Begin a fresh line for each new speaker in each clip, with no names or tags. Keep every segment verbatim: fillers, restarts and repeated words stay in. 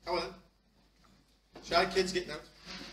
Come on then. Shy kids, get out.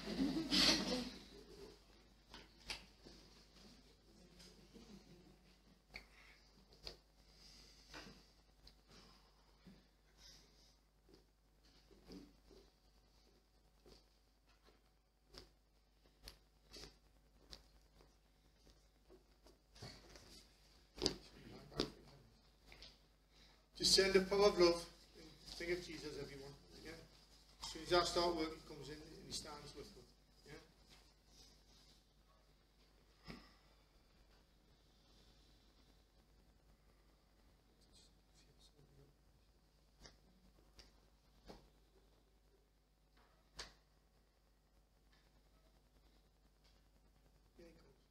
Just send the power of love and think of Jesus, everyone. Yeah? As soon as I start work, he comes in and he stands with them. Yeah? Here he comes.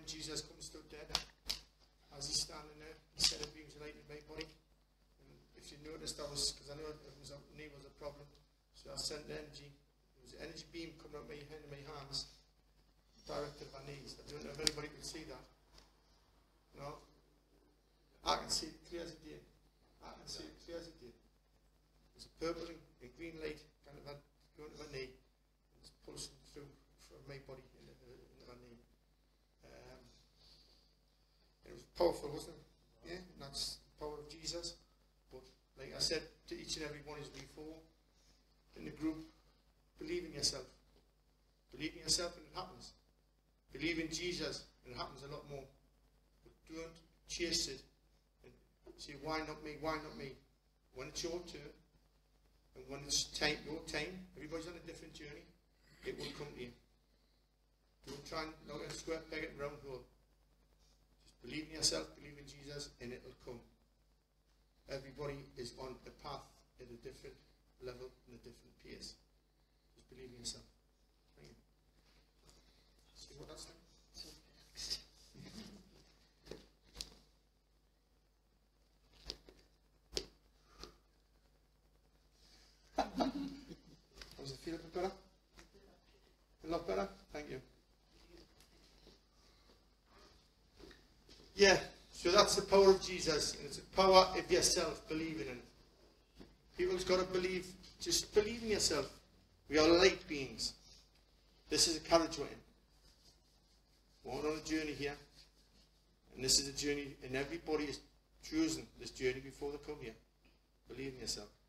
Jesus comes stood there, as he's standing there, he said a beam's light in my body. And if you noticed, I was, because I know it was a, knee was a problem, so I sent the energy. There was an energy beam coming out my hand and my hands, directed at my knees. I don't know if anybody can see that. No? I can see it clear as a day. I can see it clear as a day. There's a purple and a green light kind of going to my knee. It's pulsing through from my body into, into my knee. Um, it was powerful, wasn't it? Yeah, and that's the power of Jesus. But like I said to each and every one of you before, in the group, believe in yourself. Believe in yourself and it happens. Believe in Jesus and it happens a lot more. But don't chase it and say, why not me, why not me? When it's your turn, and when it's time, your time, everybody's on a different journey, it will come to you. Don't try and knock a square peg at a round hole. Just believe in yourself, believe in Jesus, and it will come. Everybody is on a path at a different level and a different pace. Just believe in yourself. Thank you. See what that's like? Does it feel a bit better? A lot better? Thank you. Yeah, so that's the power of Jesus, and it's the power of yourself, believing in it. People's got to believe, just believe in yourself. We are light beings. This is a carriageway. We're on a journey here, and this is a journey, and everybody is choosing this journey before they come here. Believe in yourself.